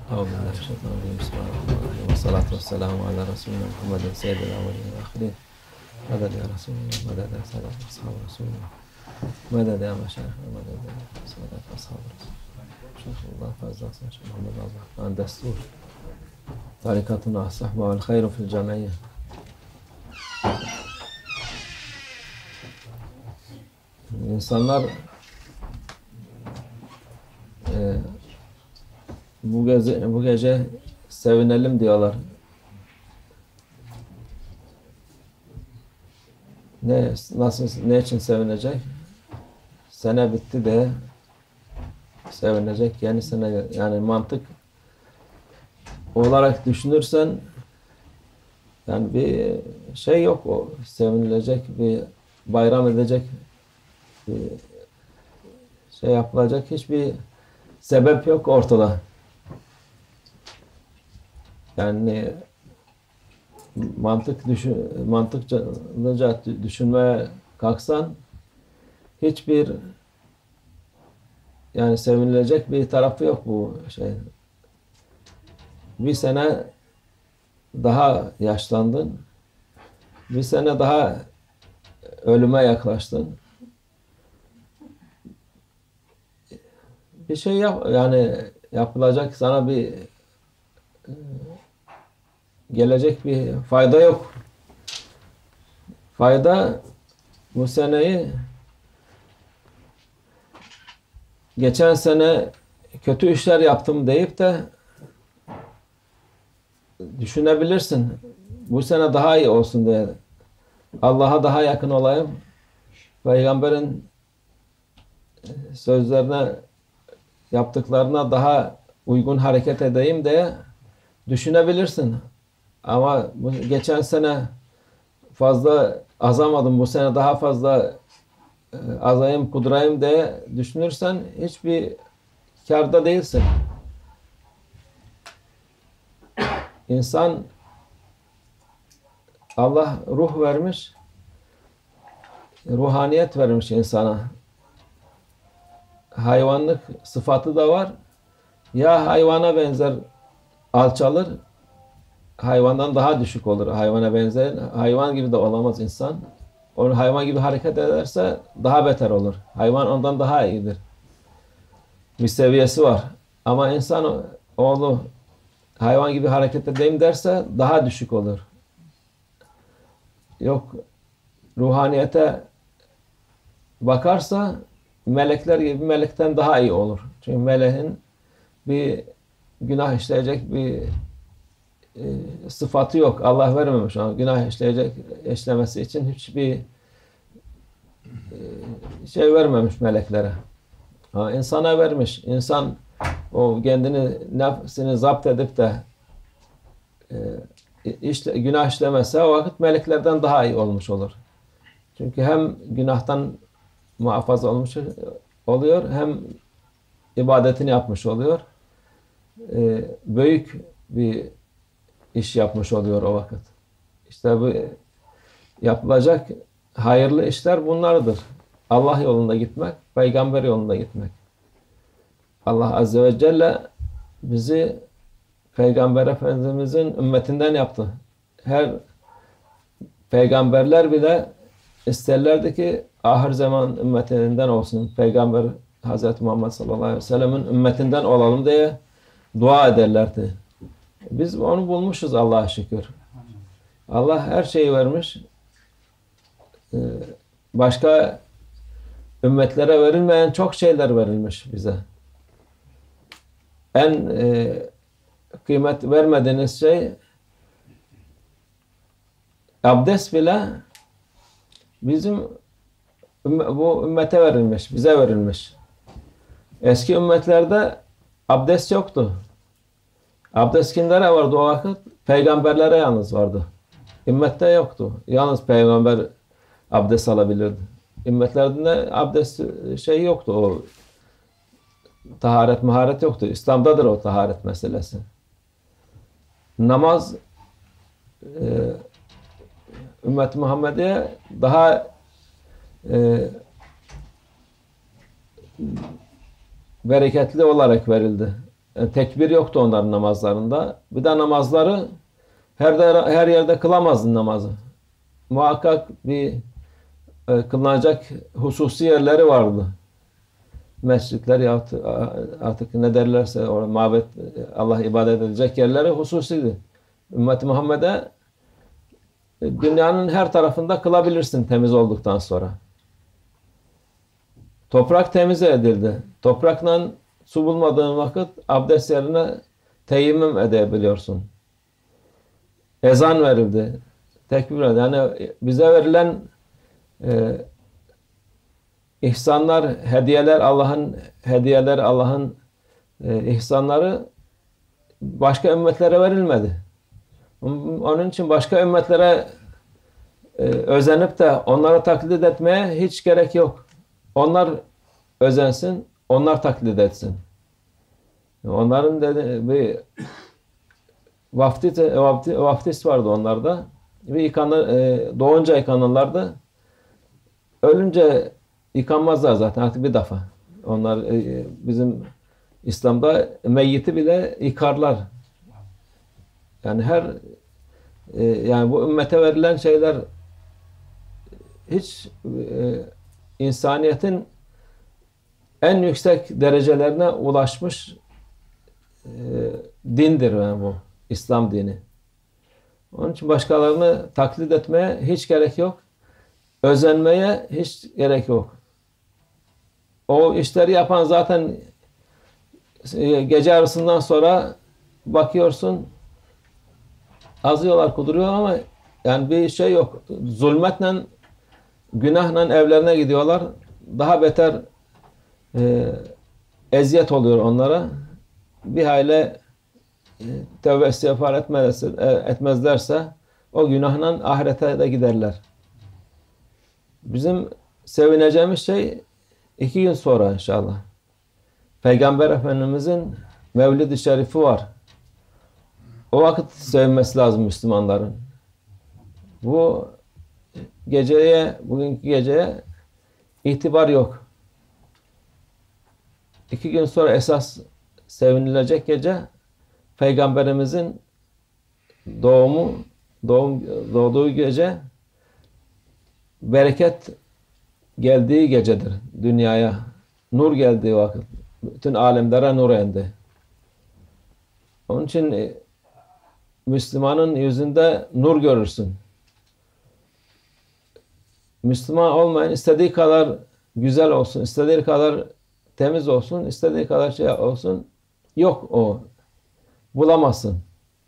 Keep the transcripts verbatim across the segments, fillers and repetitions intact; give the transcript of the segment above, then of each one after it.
أعوذ بالله من الشيطان الرجيم بسم الله الرحمن الرحيم والصلاة والسلام على رسولنا محمد سيد الأولين والآخرين مدد يا رسول الله مدد يا سادة أصحاب رسول الله مدد يا مشايخنا مدد يا سادة أصحاب رسول الله شيخ الله فازل شيخ محمد عبد الرحمن دستور طريقتنا الصحبة والخير في الجمعية. İnsanlar e, bu gece, bu gece sevinelim diyorlar. Ne, nasıl, ne için sevinecek? Sene bitti de sevinecek. Yeni sene, yani mantık olarak düşünürsen yani bir şey yok, o sevinilecek, bir bayram edecek, bir şey yapılacak hiçbir sebep yok ortada. Yani mantık düşün, mantıkça düşünmeye kalksan hiçbir yani sevinilecek bir tarafı yok bu şey. Bir sene daha yaşlandın, bir sene daha ölüme yaklaştın. Bir şey yap, yani yapılacak sana bir gelecek bir fayda yok. Fayda bu seneyi geçen sene kötü işler yaptım deyip de düşünebilirsin. Bu sene daha iyi olsun diye. Allah'a daha yakın olayım. Peygamberin sözlerine, yaptıklarına daha uygun hareket edeyim diye düşünebilirsin. Ama bu geçen sene fazla azamadım, bu sene daha fazla azayım, kudrayım diye düşünürsen hiçbir kârda değilsin. İnsan, Allah ruh vermiş, ruhaniyet vermiş insana. Hayvanlık sıfatı da var. Ya hayvana benzer alçalır, hayvandan daha düşük olur. Hayvana benzer, hayvan gibi de olamaz insan. Onu hayvan gibi hareket ederse daha beter olur. Hayvan ondan daha iyidir. Bir seviyesi var. Ama insan oğlu hayvan gibi hareket edeyim derse daha düşük olur. Yok, ruhaniyete bakarsa melekler gibi melekten daha iyi olur. Çünkü meleğin bir günah işleyecek bir e, sıfatı yok. Allah vermemiş ona. Günah işleyecek, işlemesi için hiçbir e, şey vermemiş meleklere. Ha, insana vermiş. İnsan o kendini, nefsini zapt edip de e, işte, günah işlemezse o vakit meleklerden daha iyi olmuş olur. Çünkü hem günahtan muhafaza olmuş oluyor, hem ibadetini yapmış oluyor. E, büyük bir iş yapmış oluyor o vakit. İşte bu yapılacak hayırlı işler bunlardır. Allah yolunda gitmek, peygamber yolunda gitmek. Allah Azze ve Celle bizi Peygamber Efendimizin ümmetinden yaptı. Her peygamberler bile isterlerdi ki ahir zaman ümmetinden olsun. Peygamber Hazreti Muhammed sallallahu aleyhi ve sellem'in ümmetinden olalım diye dua ederlerdi. Biz onu bulmuşuz Allah'a şükür. Allah her şeyi vermiş. Başka ümmetlere verilmeyen çok şeyler verilmiş bize. En e, kıymet vermediğiniz şey abdest bile bizim bu ümmete verilmiş, bize verilmiş. Eski ümmetlerde abdest yoktu. Abdest kimlere vardı o vakit? Peygamberlere yalnız vardı. Ümmette yoktu. Yalnız peygamber abdest alabilirdi. Ümmetlerde abdest şey yoktu. O taharet, maharet yoktu. İslam'dadır o taharet meselesi. Namaz e, ümmet-i Muhammed'e daha e, bereketli olarak verildi. e, tekbir yoktu onların namazlarında. Bir de namazları her, de, her yerde kılamazdın namazı. Muhakkak bir e, kılınacak hususi yerleri vardı. Mescitler ya artık ne derlerse orada mabet, Allah ibadet edilecek yerleri hususiydi. Ümmet-i Muhammed'e dünyanın her tarafında kılabilirsin temiz olduktan sonra. Toprak temiz edildi. Toprakla su bulmadığın vakit abdest yerine teyemmüm edebiliyorsun. Ezan verildi. Tekbir verildi. Yani bize verilen e, ihsanlar, hediyeler, Allah'ın hediyeler, Allah'ın e, ihsanları başka ümmetlere verilmedi. Onun için başka ümmetlere e, özenip de onları taklit etmeye hiç gerek yok. Onlar özensin, onlar taklit etsin. Onların dedi, bir vaftiz, vaftiz, vaftiz vardı onlarda. Bir yıkanır, e, doğunca yıkanırlardı. Ölünce yıkanmazlar zaten artık bir defa. Onlar e, bizim İslam'da meyyiti bile yıkarlar. Yani her e, yani bu ümmete verilen şeyler hiç e, insaniyetin en yüksek derecelerine ulaşmış e, dindir yani bu İslam dini. Onun için başkalarını taklit etmeye hiç gerek yok. Özenmeye hiç gerek yok. O işleri yapan zaten e, gece yarısından sonra bakıyorsun azıyorlar, kuduruyor ama yani bir şey yok. Zulmetle, günahla evlerine gidiyorlar. Daha beter e, eziyet oluyor onlara. Bir hayli e, tövbe istiğfar etmezlerse, etmezlerse o günahla ahirete de giderler. Bizim sevineceğimiz şey iki gün sonra inşallah. Peygamber Efendimizin Mevlid-i Şerifi var. O vakit sevinmesi lazım Müslümanların. Bu geceye, bugünkü geceye itibar yok. İki gün sonra esas sevinilecek gece Peygamberimizin doğumu, doğum, doğduğu gece, bereket geldiği gecedir dünyaya. Nur geldiği vakit. Bütün alemlere nur indi. Onun için Müslümanın yüzünde nur görürsün. Müslüman olmayan istediği kadar güzel olsun, istediği kadar temiz olsun, istediği kadar şey olsun. Yok o. Bulamazsın.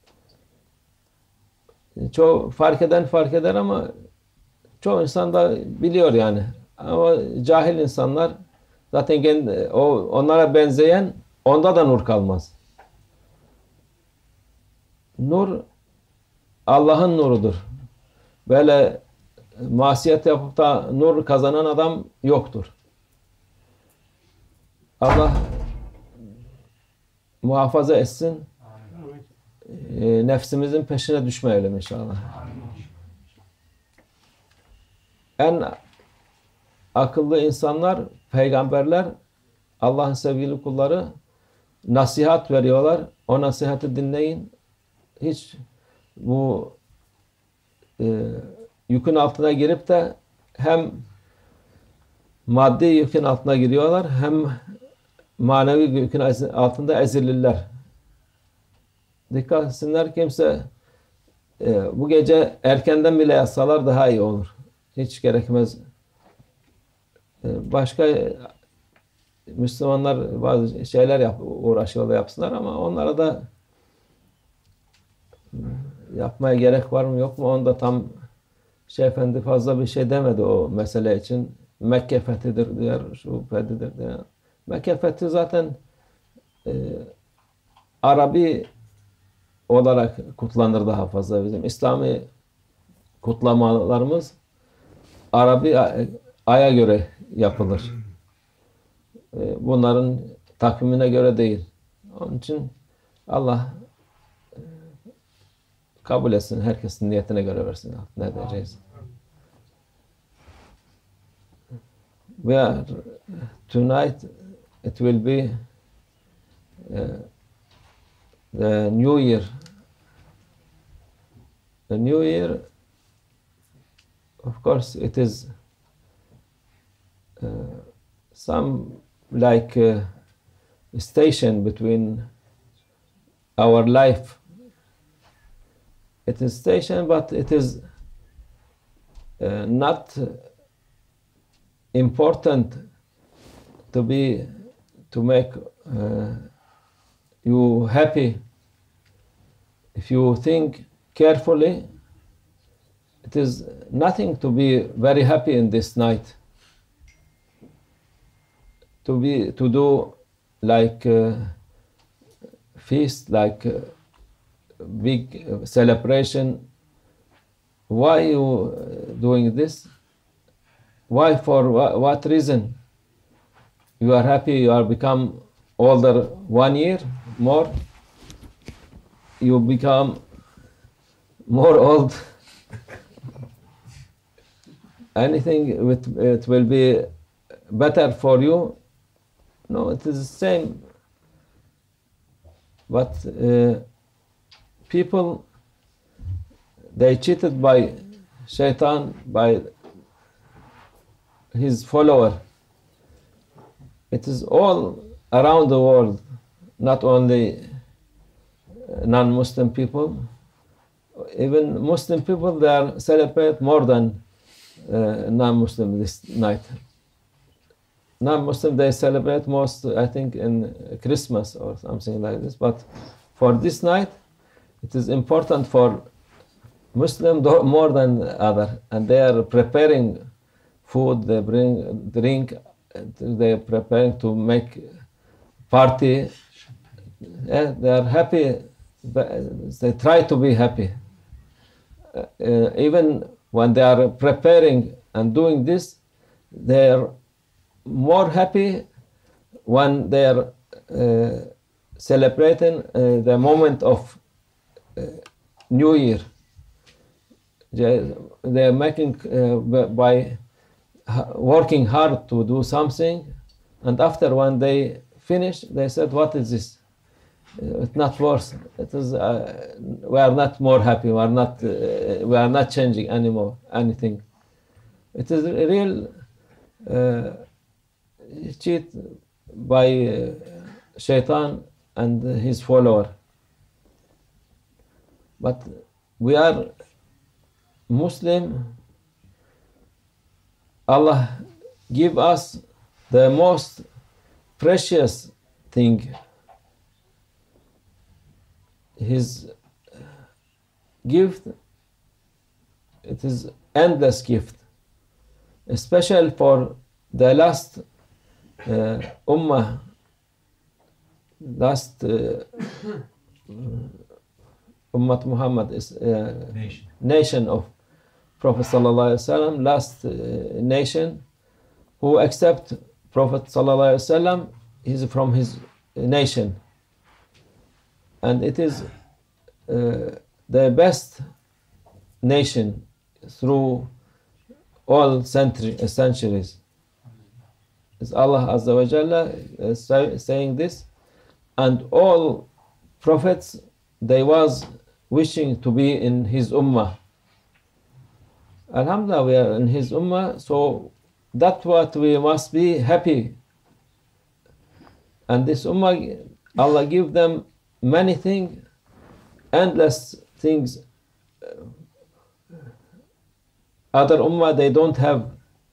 Çoğu fark eden fark eder ama çoğu insan da biliyor yani. Ama cahil insanlar zaten kendi, o onlara benzeyen onda da nur kalmaz. Nur Allah'ın nurudur. Böyle masiyet yapıp da nur kazanan adam yoktur. Allah muhafaza etsin. E, nefsimizin peşine düşmeyelim inşallah. En akıllı insanlar, peygamberler, Allah'ın sevgili kulları nasihat veriyorlar. O nasihati dinleyin. Hiç bu e, yükün altına girip de hem maddi yükün altına giriyorlar hem manevi yükün altında ezilirler. Dikkat etsinler, kimse e, bu gece erkenden bile yatsalar daha iyi olur. Hiç gerekmez. E, başka Müslümanlar bazı şeyler yap, uğraşıyorlar yapsınlar ama onlara da yapmaya gerek var mı yok mu? Onda tam Şeyh Efendi fazla bir şey demedi o mesele için. Mekke fethidir diyor, şu fethidir diyor. Mekke fethi zaten e, Arabi olarak kutlanır daha fazla bizim. İslami kutlamalarımız Arabi aya göre yapılır. E, bunların takvimine göre değil. Onun için Allah kabul etsin, herkesin niyetine göre versin. Ne diyeceğiz? We are, tonight it will be uh, the New Year. The New Year, of course, it is uh, some like uh, station between our life. It is station, but it is uh, not important to be to make uh, you happy. If you think carefully, it is nothing to be very happy in this night. To be to do like uh, feast, like uh, big uh, celebration. Why you uh, doing this? Why? For wha what reason? You are happy. You are become older one year more. You become more old. Anything with it will be better for you. No, it is the same. But uh, people, they cheated by Shaitan, by his follower. It is all around the world, not only non-Muslim people. Even Muslim people, they are celebrate more than uh, non-Muslim this night. Non-Muslim, they celebrate most, I think, in Christmas or something like this. But for this night, it is important for Muslim more than other. And they are preparing food, they bring drink, they are preparing to make party. Yeah, they are happy. They try to be happy. Uh, even when they are preparing and doing this, they are more happy when they are uh, celebrating uh, the moment of uh, New Year. They, they are making uh, by working hard to do something, and after when they finish, they said, "What is this? It's not worse. It is. Uh, we are not more happy. We are not. Uh, we are not changing anymore. Anything. It is a real uh, cheat by uh, Shaitan and his follower. But we are Muslim. Allah give us the most precious thing. His gift, it is endless gift, especially for the last uh, ummah, last uh, Ummat Muhammad is uh, nation. nation of Prophet Sallallahu Alaihi Wasallam, last uh, nation who accept Prophet Sallallahu Alaihi Wasallam, is from his nation. And it is uh, the best nation through all century, uh, centuries. It's Allah Azza wa Jalla uh, say, saying this, and all prophets, they was wishing to be in his ummah. Alhamdulillah, we are in his ummah, so that's what we must be happy. And this ummah, Allah give them many things, endless things. Other ummah, they don't have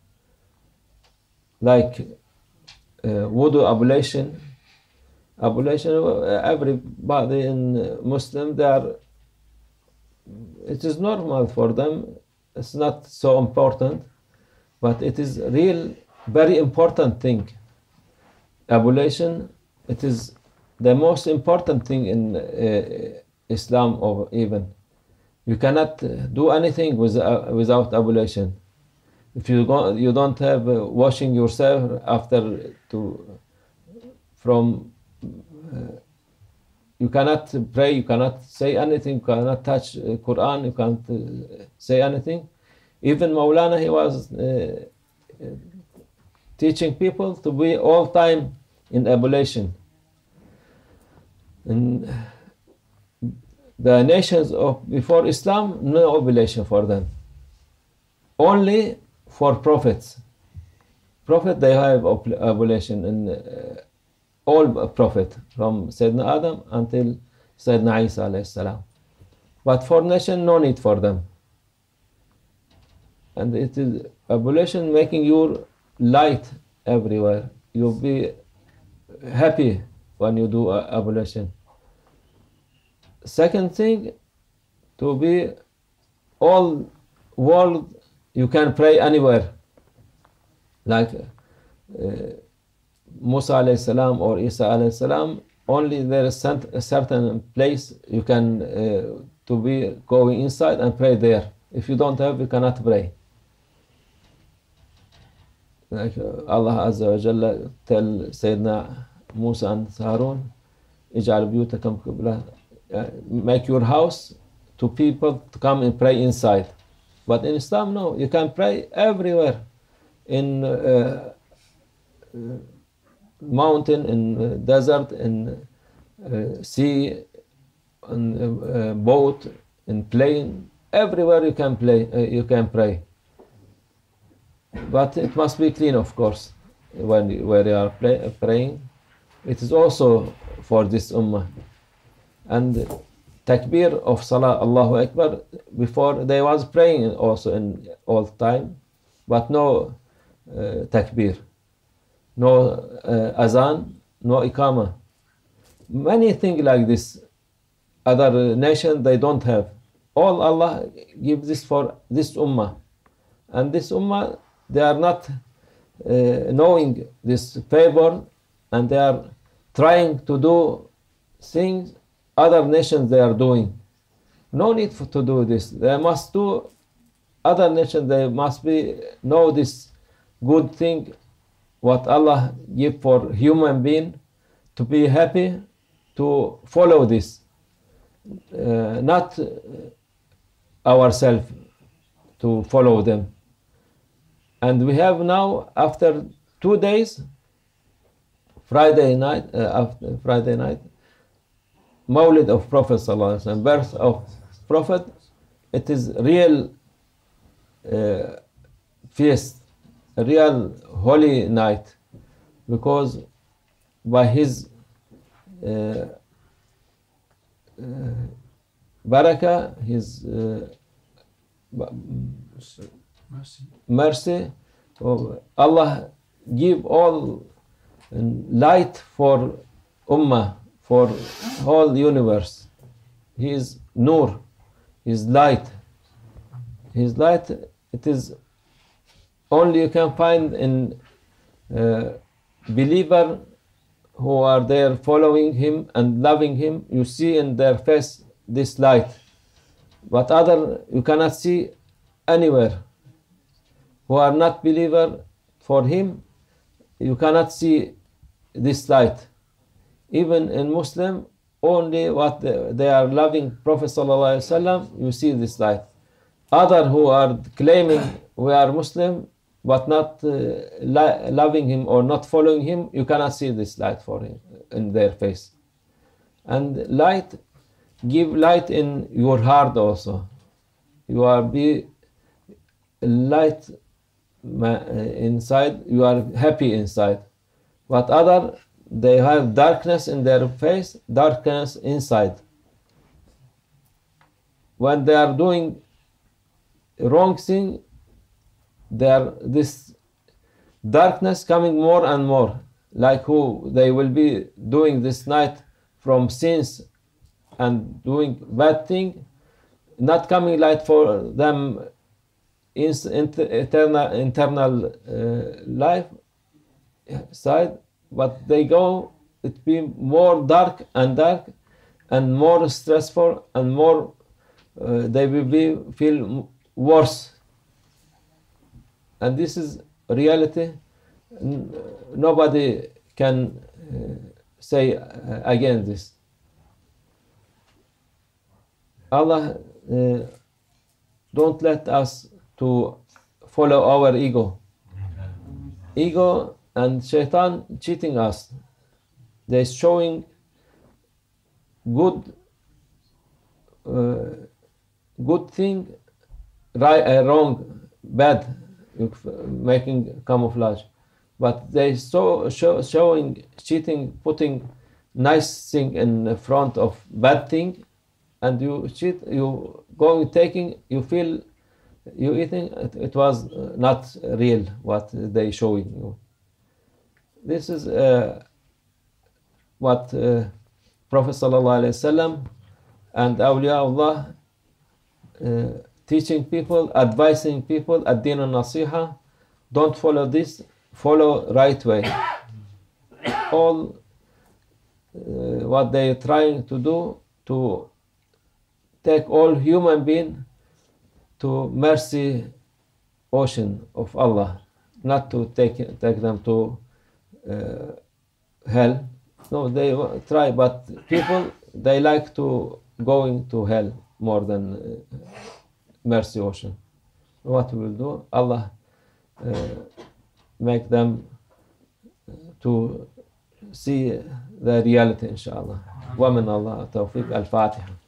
like uh, wudu ablution. Ablution, everybody in Muslim, they are, it is normal for them. It's not so important, but it is real, very important thing. Ablution, it is the most important thing in uh, Islam, or even you cannot do anything with, uh, without ablution. If you go, you don't have uh, washing yourself after to from, uh, you cannot pray, you cannot say anything, you cannot touch uh, Quran, you can't uh, say anything. Even Maulana, he was uh, uh, teaching people to be all time in ablution. And the nations of before Islam, no obligation for them. Only for prophets. Prophet, they have obligation in uh, all prophet from Sayyidina Adam until Sayyidina Isa alayhi salam. But for nation, no need for them. And it is abolition making you light everywhere. You'll be happy when you do uh, abolition. Second thing, to be all world, you can pray anywhere. Like uh, Musa alayhi salam or Isa alayhi salam, only there is a certain place you can uh, to be going inside and pray there. If you don't have, you cannot pray. Like uh, Allah Azza wa Jalla tell Sayyidina Musa and Harun, Ij'al buyutakum qibla, make your house to people to come and pray inside. But in Islam, no, you can pray everywhere. In uh, uh, mountain, in uh, desert, in uh, sea, in uh, boat, in plane, everywhere you can play, uh, you can pray. But it must be clean, of course, when you, where you are pray, praying. It is also for this ummah. And takbir of Salah, Allahu Akbar, before they was praying also in all time, but no uh, takbir, no uh, azan, no iqama. Many things like this, other nations, they don't have. All Allah gives this for this ummah. And this ummah, they are not uh, knowing this favor, and they are trying to do things other nations they are doing. No need for, to do this. They must do, other nations, they must be know this good thing, what Allah give for human being, to be happy, to follow this. Uh, not ourselves to follow them. And we have now, after two days, Friday night, uh, after Friday night, Mawlid of Prophet Sallallahu Alaihi Wasallam, birth of Prophet. It is real uh, feast, a real holy night, because by his uh, uh, barakah, his uh, mercy, mercy, Allah give all light for ummah, for whole universe. He is nur, His light. His light, it is only you can find in uh, believer who are there following him and loving him. You see in their face this light, but other you cannot see anywhere. Who are not believer, for him you cannot see this light. Even in Muslim, only what they, they are loving Prophet Sallallahu Alaihi Wasallam, you see this light. Other who are claiming we are Muslim but not uh, li- loving him or not following him, you cannot see this light for him in their face. And light, give light in your heart also. You are be light inside, you are happy inside. But other, they have darkness in their face, darkness inside. When they are doing wrong thing, there this darkness coming more and more, like who they will be doing this night from sins and doing bad thing, not coming light for them in, in eternal internal uh, life side, but they go, it be more dark and dark and more stressful and more uh, they will be feel worse. And this is reality. Nobody can uh, say uh, against this. Allah uh, don't let us to follow our ego. Ego and shaitan cheating us. They're showing good uh, good thing, right, uh, wrong, bad, making camouflage. But they so show, showing, cheating, putting nice thing in front of bad thing, and you cheat, you going taking, you feel you eating, it, it was not real what they showing you. This is uh, what uh, Prophet Sallallahu Alaihi Wasallam and Awliyaullah uh, teaching people, advising people, ad-din al-nasiha, don't follow this, follow right way. All uh, what they are trying to do, to take all human being to mercy ocean of Allah, not to take take them to uh, hell. No, they try, but people, they like to going to hell more than uh, mercy ocean. What we will do, Allah uh, make them to see the reality, inshallah. Wa min Allah tawfiq. Al-Fatiha.